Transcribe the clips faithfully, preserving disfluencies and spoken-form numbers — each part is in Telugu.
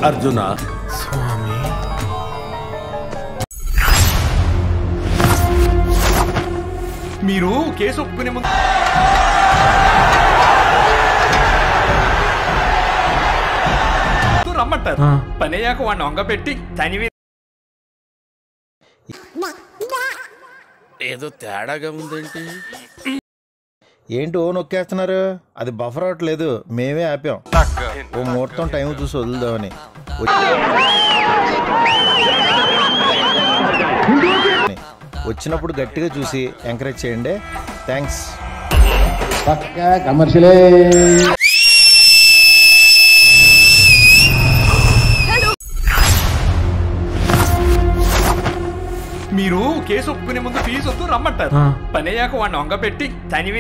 అర్జున స్వామి మీరు కేసు ఒప్పుకునే ముందు రమ్మంటారు. పని అయ్యాక వాడిని వంగపెట్టి తనివి ఏదో తేడాగా ఉందేంటి? ఏంటి ఓ నొక్కేస్తున్నారు? అది బఫర్ అవట్లేదు, మేమే ఆపాం. ఓ ముహూర్తం టైం చూసి వదులుదామని. వచ్చినప్పుడు గట్టిగా చూసి ఎంకరేజ్ చేయండి. థ్యాంక్స్. కమర్షియలే మీరు కేసు ఒప్పుకునే ముందు ఫీజు వద్దు రమ్మంటారు. పని అయ్యాక వాడిని వంగపెట్టి తనివి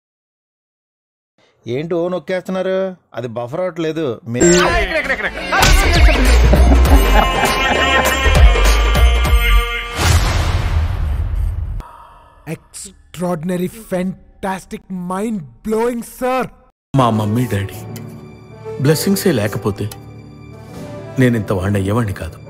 ఏంటి ఓ నొక్కేస్తున్నారు? అది బఫర్ అవట్లేదు. Extraordinary, fantastic, mind blowing sir. మా మమ్మీ డాడీ బ్లెస్సింగ్సే లేకపోతే నేను ఇంత వాడిని అయ్యేవాడిని కాదు.